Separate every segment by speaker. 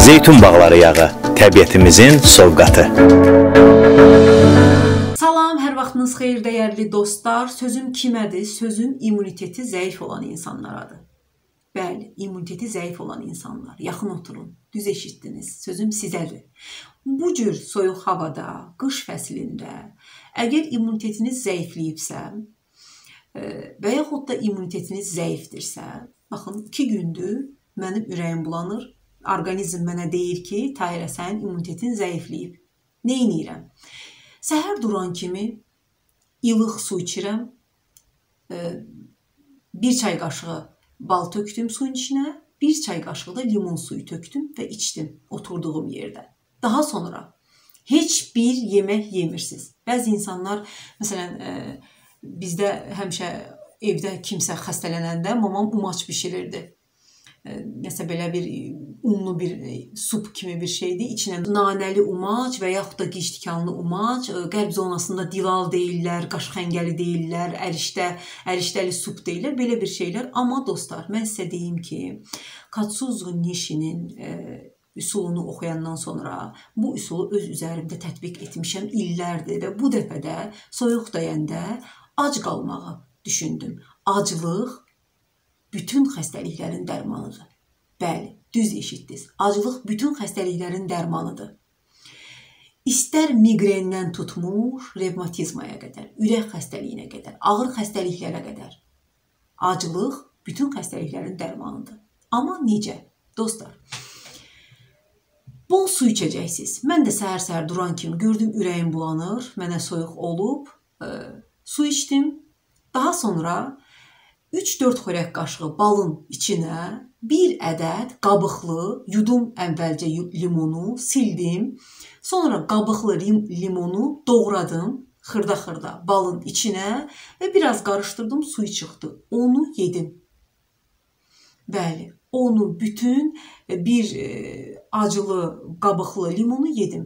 Speaker 1: Zeytun bağları yağı, təbiətimizin sovqatı.
Speaker 2: Salam, hər vaxtınız xeyir dəyərli dostlar. Sözüm kimədir? Sözüm immuniteti zəif olan insanlaradır. Bəli, immuniteti zəif olan insanlar. Yaxın oturun, düz eşitdiniz. Sözüm sizədir. Bu cür soyuq havada, qış fəslində, əgər immunitetiniz zəifləyibsə və yaxud da immunitetiniz zəifdirsə, baxın, 2 gündür mənim ürəyim bulanır. Orqanizm mənə deyir ki, Tahirə, sənin immunitetin zəifləyib. Nə edirəm? Səhər duran kimi ilıq su içirəm. 1 çay qaşığı bal tökdüm suyun içinə, 1 çay qaşığı da limon suyu tökdüm və içdim oturduğum yerdə. Daha sonra heç bir yemək yemirsiniz. Bəzi insanlar, məsələn, bizdə həmişə evdə kimsə xəstələnəndə mamam umaç bişirirdi. Nəsə belə bir unlu bir sup kimi bir şeydir. İçinə nanəli umac və yaxud da gictikanlı umac, qəlb zonasında dilal deyirlər, qaş xəngəli deyirlər, ərişdəli sup deyirlər, belə bir şeylər. Amma dostlar, mən sizə deyim ki, Katsuzo Nishinin üsulunu oxuyandan sonra bu üsulu öz üzərimdə tətbiq etmişəm illərdir və bu dəfə də soyuq dəyəndə ac qalmağı düşündüm. Aclıq bütün xəstəliklərin dərmanıdır. Bəli, düz eşitdiniz. Aclıq bütün xəstəliklərin dərmanıdır. İstər miqrendən tutmuş, revmatizmaya qədər, ürək xəstəliyinə qədər, ağır xəstəliklərə qədər. Aclıq bütün xəstəliklərin dərmanıdır. Amma necə? Dostlar, bol su içəcəksiniz. Mən də səhər-səhər duran kimi gördüm ürəyim bulanır, mənə soyuq olub, su içdim. Daha sonra 3-4 xörək qaşığı balın içinə 1 ədəd qabıqlı yudum əvvəlcə limonu sildim. Sonra qabıqlı limonu doğradım xırda-xırda balın içinə və biraz qarışdırdım, suyu çıxdı. Onu yedim. Bəli, onu bütün bir acılı qabıqlı limonu yedim.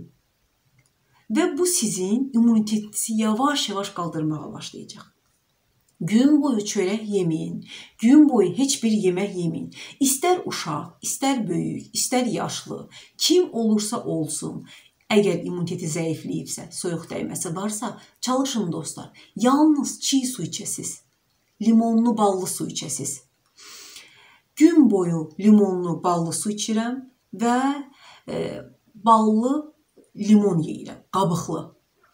Speaker 2: Və bu sizin immunitetinizi yavaş-yavaş qaldırmağa başlayacaq. Gün boyu çörək yeməyin, gün boyu heç bir yemək yeməyin. İstər uşaq, istər böyük, istər yaşlı, kim olursa olsun, əgər immuniteti zəifləyibsə, soyuq dəyməsi varsa, çalışın dostlar, yalnız çiğ su içəsiz, limonlu, ballı su içəsiz. Gün boyu limonlu, ballı su içirəm və ballı limon yeyirəm, qabıqlı.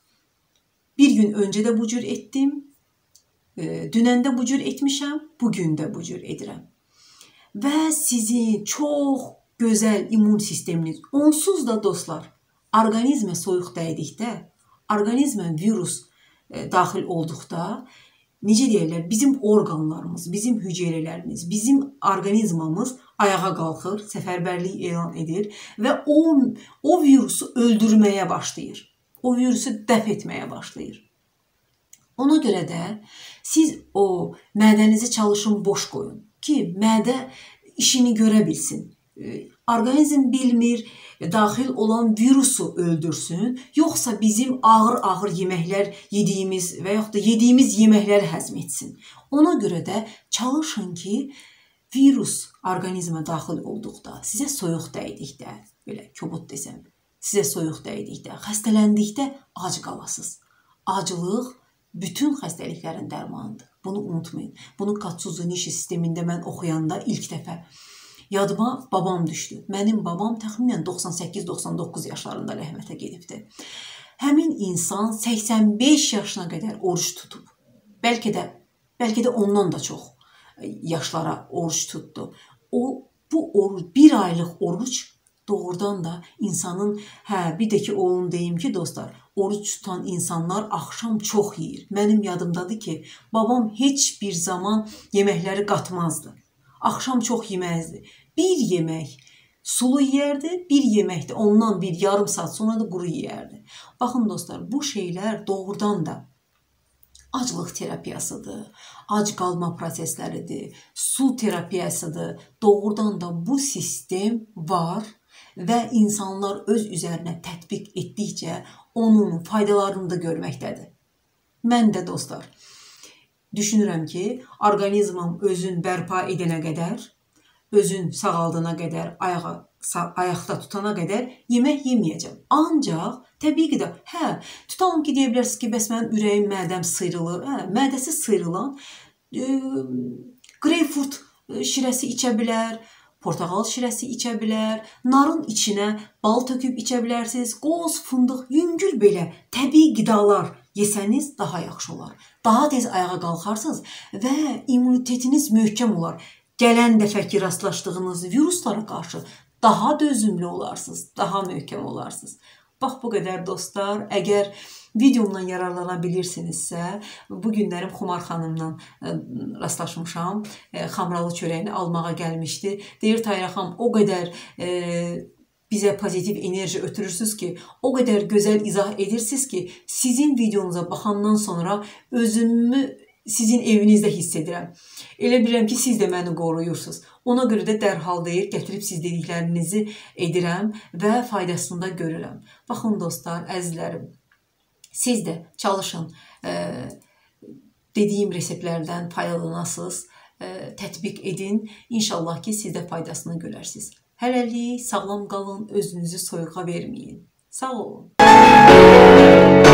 Speaker 2: Bir gün öncə də bu cür etdim. Dünəndə bu cür etmişəm, bugün də bu cür edirəm. Və sizin çox gözəl immun sisteminiz, onsuz da dostlar, orqanizmə soyuq dəydikdə, orqanizmə virus daxil olduqda, necə deyirlər, bizim orqanlarımız, bizim hüceyrələrimiz, bizim orqanizmamız ayağa qalxır, səfərbərlik elan edir və o virusu öldürməyə başlayır. O virusu dəf etməyə başlayır. Ona görə də siz o mədənizi çalışın boş qoyun ki, mədə işini görə bilsin. Orqanizm bilmir, daxil olan virusu öldürsün, yoxsa bizim ağır-ağır yeməklər yediyimiz və yaxud da yediyimiz yeməkləri həzm etsin. Ona görə də çalışın ki, virus orqanizmə daxil olduqda, sizə soyuq dəydikdə, belə kobud desəm, sizə soyuq dəydikdə, xəstələndikdə ac qalasınız. Aclıq bütün xəstəliklərin dərmanıdır. Bunu unutmayın. Bunu Katsuzo Nishi sistemində mən oxuyanda ilk dəfə yadıma babam düşdü. Mənim babam təxminən 98-99 yaşlarında rəhmətə gedibdi. Həmin insan 85 yaşına qədər oruç tutub. Bəlkə də ondan da çox yaşlara oruç tutdu. Bir aylıq oruç doğrudan da insanın, bir də ki, onu deyim ki, dostlar, oruç tutan insanlar axşam çox yeyir. Mənim yadımdadır ki, babam heç bir zaman yeməkləri qatmazdı. Axşam çox yeməzdi. Bir yemək sulu yeyərdi, bir yemək də ondan bir yarım saat sonra da quru yeyərdi. Baxın dostlar, bu şeylər doğrudan da aclıq terapiyasıdır, ac qalma prosesləridir, su terapiyasıdır. Doğrudan da bu sistem var və insanlar öz üzərinə tətbiq etdikcə onun faydalarını da görməkdədir. Mən də dostlar, düşünürəm ki, orqanizmim özün bərpa edənə qədər özün sağaldığına qədər, ayaqda tutana qədər yemək yeməyəcəm. Ancaq təbii ki də, tutalım ki, deyə bilərsiniz ki, bəs mənim ürəyim, mədəm sıyrılır. Mədəsi sıyrılan greypfrut şirəsi içə bilər, portağal şirəsi içə bilər, narın içinə bal töküb içə bilərsiniz, qoz, fındıq, yüngül belə təbii qidalar yesəniz daha yaxşı olar. Daha tez ayağa qalxarsınız və immunitetiniz möhkəm olar. Gələn dəfə ki, rastlaşdığınız viruslara qarşı daha dözümlü olarsınız, daha möhkəm olarsınız. Bax, bu qədər dostlar. Əgər videomdan yararlana bilirsinizsə, bu günlərim Xumar xanımla rastlaşmışam. Xamralı çörəyini almağa gəlmişdi. Deyir, Tahirə xanım, o qədər bizə pozitiv enerji ötürürsünüz ki, o qədər gözəl izah edirsiniz ki, sizin videonuza baxandan sonra özümü sizin evinizdə hiss edirəm. Elə bilirəm ki, siz də məni qoruyursunuz. Ona görə də dərhal deyir, gətirib siz dediklərinizi edirəm və faydasını da görürəm. Baxın dostlar, əzizlərim, siz də çalışın, dediyim reseptlərdən faydalanasınız, tətbiq edin. İnşallah ki, siz də faydasını görərsiniz. Hələlik sağlam qalın, özünüzü soyuğa verməyin. Sağ olun.